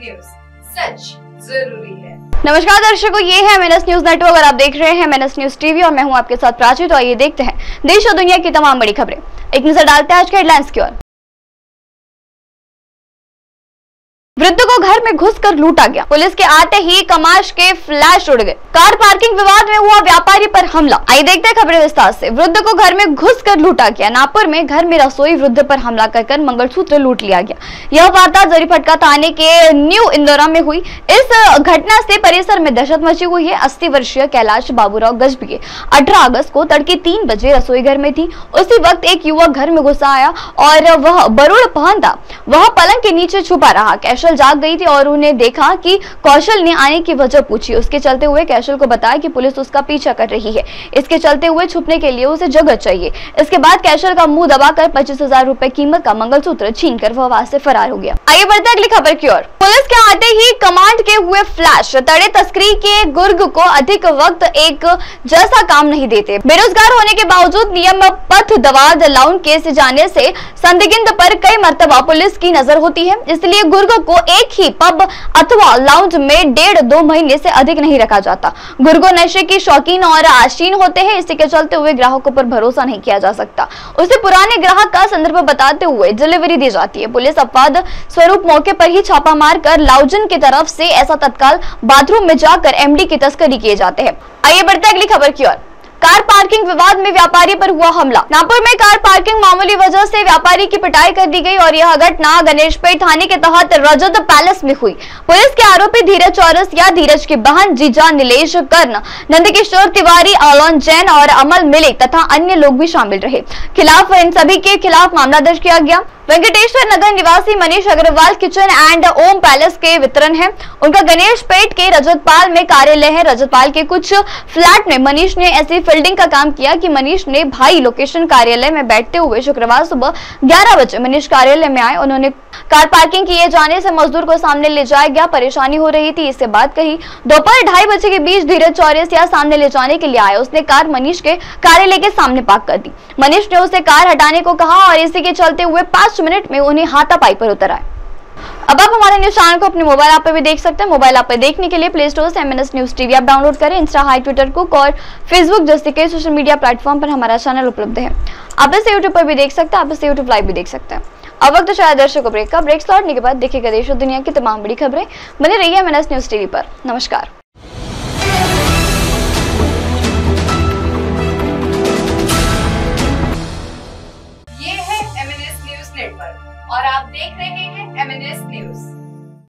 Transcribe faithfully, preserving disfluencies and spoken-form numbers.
News, सच जरूरी है। नमस्कार दर्शकों, ये है एमएनएस न्यूज नेटवर्क और आप देख रहे हैं एमएनएस न्यूज टीवी और मैं हूं आपके साथ प्राची। तो आइए देखते हैं देश और दुनिया की तमाम बड़ी खबरें। एक नजर डालते हैं आज के हेडलाइंस की ओर। वृद्ध को घर में घुसकर लूटा गया, पुलिस के आते ही कमाश के फ्लैश उड़ गए। कार पार्किंग विवाद में हुआ व्यापारी पर हमला। आइए देखते हैं खबरें विस्तार से। वृद्ध को घर में घुसकर लूटा गया। नागपुर में घर में रसोई वृद्ध पर हमला कर कर मंगलसूत्र लूट लिया गया। यह वारदात जरीफटका थाने के न्यू इंदौरा में हुई। इस घटना से परिसर में दहशत मची हुई है। अस्सी वर्षीय कैलाश बाबूराव गजभिये अठारह अगस्त को तड़के तीन बजे रसोई घर में थी। उसी वक्त एक युवक घर में घुसा आया और वह बरूड़ पहन था। वह पलंग के नीचे छुपा रहा। कैशल जाग गई थी और उन्हें देखा कि कौशल ने आने की वजह पूछी। उसके चलते हुए कैशल को बताया कि पुलिस उसका पीछा कर रही है। इसके चलते हुए छुपने के लिए उसे जगह चाहिए। इसके बाद कैशल का मुंह दबाकर पच्चीस हजार रुपए कीमत का मंगलसूत्र छीनकर वह वहां से फरार हो गया। आइए बढ़ते अगली खबर की ओर। पुलिस के आते ही कमांड के हुए फ्लैश। तड़े तस्करी के गुर्ग को अधिक वक्त एक जैसा काम नहीं देते। बेरोजगार होने के बावजूद नियम पथ दवाद लाउन केस जाने से संदिग्ध पर कई मर्तबा पुलिस की नजर होती है। इसलिए गुर्ग को एक ही पब अथवा लाउंज में डेढ़ दो महीने से अधिक नहीं रखा जाता। गुर्गो नशे की शौकीन और आशीन होते हैं। इसी के चलते हुए ग्राहकों पर भरोसा नहीं किया जा सकता। उसे पुराने ग्राहक का संदर्भ बताते हुए डिलीवरी दी जाती है। पुलिस अपवाद स्वरूप मौके पर ही छापा मार कर लाउंजन की तरफ से ऐसा तत्काल बाथरूम में जाकर एमडी की तस्करी किए जाते हैं। आइए बढ़ते अगली खबर की ओर। कार पार्किंग विवाद में व्यापारी पर हुआ हमला। नागपुर में कार पार्किंग मामूली वजह से व्यापारी की पिटाई कर दी गई और यह घटना गणेशपेट थाने के तहत रजत पैलेस में हुई। पुलिस के आरोपी धीरज चौरस या धीरज की बहन जीजा नीलेश कर्ण, नंदकिशोर तिवारी, आलोन जैन और अमल मिलिक तथा अन्य लोग भी शामिल रहे। खिलाफ इन सभी के खिलाफ मामला दर्ज किया गया। वेंकटेश्वर नगर निवासी Manish Agarwal kitchen and Om palace के वितरण है। उनका गणेश पेट के रजतपाल में कार्यालय है। रजतपाल के कुछ फ्लैट में मनीष ने ऐसी फील्डिंग का काम किया कि मनीष ने भाई लोकेशन कार्यालय में बैठते हुए शुक्रवार सुबह ग्यारह बजे मनीष कार्यालय में आए। उन्होंने कार पार्किंग किए जाने से मजदूर को सामने ले जाया गया। परेशानी हो रही थी, इससे बात कही। दोपहर ढाई बजे के बीच धीरज चौरसिया सामने ले जाने के लिए आया। उसने कार मनीष के कार्यालय के सामने पार्क कर दी। मनीष ने उसे कार हटाने को कहा और इसी के चलते हुए पांच मिनट में उन्हें हाथापाई पर उतर आए। अब आप हमारे न्यूज चैनल को अपने मोबाइल ऐप पे भी देख सकते हैं। मोबाइल ऐप पे देखने के लिए प्ले स्टोर से MNS news TV app download करें। इंस्टा, हाई, ट्विटर, कुक और फेसबुक जैसे कई सोशल मीडिया प्लेटफॉर्म पर हमारा चैनल उपलब्ध है। आप इसे यूट्यूब पर भी देख सकते हैं। आप इसे यूट्यूब लाइव भी देख सकते हैं। अब वक्त शायद दर्शकों ब्रेक का। ब्रेक लौटने के बाद देखिएगा देश और दुनिया की तमाम बड़ी खबरें। बने रहिए एमएनएस न्यूज टीवी पर। नमस्कार। ये है एमएनएस न्यूज नेटवर्क और आप देख रहे हैं एमएनएस न्यूज।